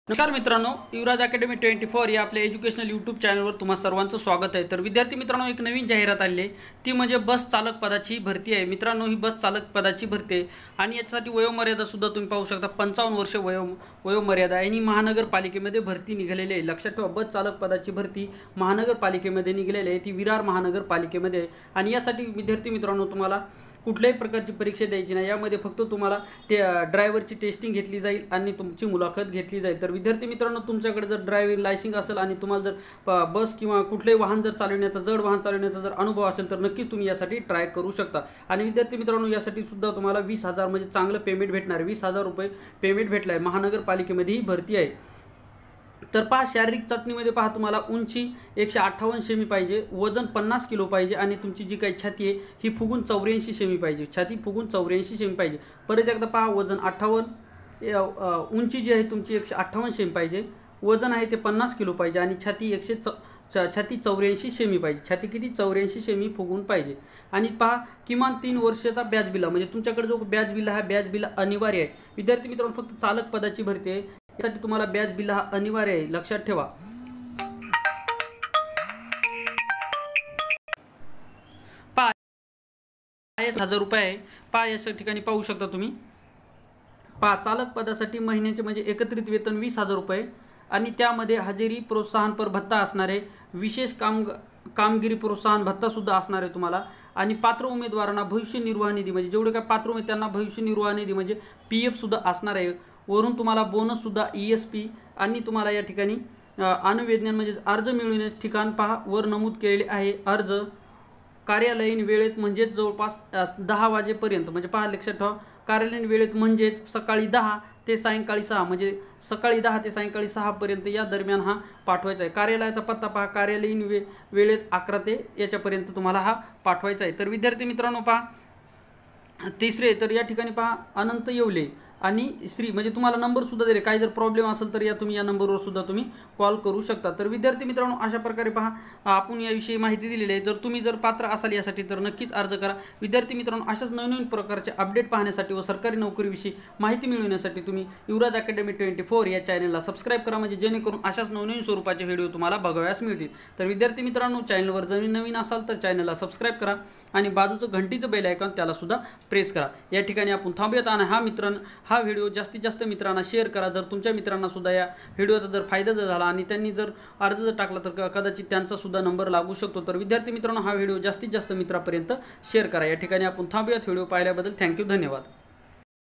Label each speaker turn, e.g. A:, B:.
A: नमस्कार मित्रांनो, युवराज अकॅडमी 24 या आपल्या एज्युकेशनल यूट्यूब चॅनलवर तुम्हा सर्वांचं स्वागत आहे। तर विद्यार्थी मित्रांनो, एक नवीन जाहिरात आली आहे, ती म्हणजे बस चालक पदाची भरती आहे। मित्रांनो, ही बस चालक पदाची भरती आहे आणि यासाठी वयोमर्यादा सुद्धा तुम्ही पाहू शकता, 55 वर्ष वयोमर्यादा आहे आणि महानगरपालिकेमध्ये भरती निघालेली आहे। लक्षात ठेवा, बस चालक पदाची भरती महानगरपालिकेमध्ये निघालेली आहे, ती विरार महानगरपालिकेमध्ये आहे आणि यासाठी विद्यार्थी मित्रांनो तुम्हाला कुठल्याही प्रकारची परीक्षा द्यायची नाही। यामध्ये फक्त तुम्हाला ड्रायव्हरची टेस्टिंग घेतली जाईल आणि तुमची मुलाखत घेतली जाईल। तर विद्यार्थी मित्रांनो, तुमच्याकडे जर ड्रायव्हिंग लायसन्स असेल आणि तुम्हाला जर बस किंवा कुठलेही वाहन जर चालवण्याचा जड वाहन चालवण्याचा जर अनुभव असेल तर नक्कीच तुम्ही यासाठी ट्राय करू शकता। आणि विद्यार्थी मित्रांनो, यासाठी सुद्धा तुम्हाला 20,000 म्हणजे चांगलं पेमेंट भेटणार आहे। 20,000 रुपये पेमेंट भेटला आहे। महानगरपालिकेमध्ये ही भरती आहे। तर पहा, शारीरिक चाचणीमध्ये पहा, तुम्हाला उंची 158 सेमी पाहिजे, वजन 50 किलो पाहिजे आणि तुमची जी काही छाती आहे ही फुगून 84 सेमी पाहिजे। छाती फुगून 84 सेमी पाहिजे। परत एकदा पहा, वजन 58, उंची जी आहे तुमची 158 सेमी पाहिजे, वजन आहे ते 50 किलो पाहिजे आणि छाती 84 सेमी पाहिजे। छाती किती? 84 सेमी फुगून पाहिजे। आणि पहा, किमान 3 वर्षाचा बॅच बिल, म्हणजे तुमच्याकडे जो बॅच बिल हा बॅच बिल अनिवार्य आहे। विद्यार्थी मित्रांनो, फक्त चालक पदाची भरती आहे, यासाठी तुम्हाला बॅच बिल हा अनिवार्य आहे, लक्षात ठेवा। पहा, 1000 रुपये आहे। पहा, या ठिकाणी पाहू शकता तुम्ही। पहा, चालक पदासाठी महिन्याचे म्हणजे एकत्रित वेतन 20,000 रुपये आणि त्यामध्ये हजेरी प्रोत्साहनपर भत्ता असणार आहे, विशेष कामगिरी प्रोत्साहन भत्ता सुद्धा असणार आहे तुम्हाला। आणि पात्र उमेदवारांना भविष्य निर्वाह निधी, म्हणजे जेवढे काय पात्र उमेदवार त्यांना भविष्य निर्वाह निधी म्हणजे PF सुद्धा असणार आहे। वरून तुम्हाला बोनस सुद्धा ESP आणि तुम्हाला या ठिकाणी अनुविज्ञान म्हणजे अर्ज मिळवण्याचे ठिकाण पहा वर नमूद केलेले आहे। अर्ज कार्यालयीन वेळेत म्हणजेच जवळपास 10 वाजेपर्यंत, म्हणजे पहा लक्षात ठेवा, कार्यालयीन वेळेत म्हणजेच सकाळी 10 ते सायंकाळी 6, म्हणजे सकाळी 10 ते सायंकाळी 6 पर्यंत या दरम्यान हा पाठवायचा आहे। कार्यालयाचा पत्ता पहा, कार्यालयीन वेळेत 11 ते याच्यापर्यंत तुम्हाला हा पाठवायचा आहे। तर विद्यार्थी मित्रांनो पहा, तिसरे तर या ठिकाणी पहा अनंत येवले आणि श्री, म्हणजे तुम्हाला नंबर सुद्धा दिले, काही जर प्रॉब्लेम असेल तर तुम्ही या नंबरवर सुद्धा तुम्ही कॉल करू शकता। तर विद्यार्थी मित्रांनो, अशा प्रकारे पहा आपण याविषयी माहिती दिलेली आहे। जर तुम्ही जर पात्र असाल यासाठी तर नक्कीच अर्ज करा। विद्यार्थी मित्रांनो, अशाच नवीन प्रकारचे अपडेट पाहण्यासाठी व सरकारी नोकरीविषयी माहिती मिळवण्यासाठी तुम्ही युवराज अकॅडमी 24 या चॅनलला सबस्क्राईब करा, म्हणजे जेणेकरून अशाच नवनवीन स्वरूपाचे व्हिडिओ तुम्हाला बघावयास मिळतील। तर विद्यार्थी मित्रांनो, चॅनलवर जर नवीन असाल तर चॅनलला सबस्क्राईब करा आणि बाजूचं घंटीचं बेल आयकॉन त्याला सुद्धा प्रेस करा। या ठिकाणी आपण थांबूयात आणि हा व्हिडिओ जास्तीत जास्त मित्रांना शेअर करा। जर तुमच्या मित्रांना सुद्धा या व्हिडिओचा जर फायदा झाला आणि त्यांनी जर अर्ज जर टाकला तर कदाचित त्यांचा सुद्धा नंबर लागू शकतो। तर विद्यार्थी मित्रांनो, हा व्हिडिओ जास्तीत जास्त मित्रांपर्यंत शेअर करा। या ठिकाणी आपण थांबूयात। व्हिडिओ पाहिल्याबद्दल थँक्यू, धन्यवाद।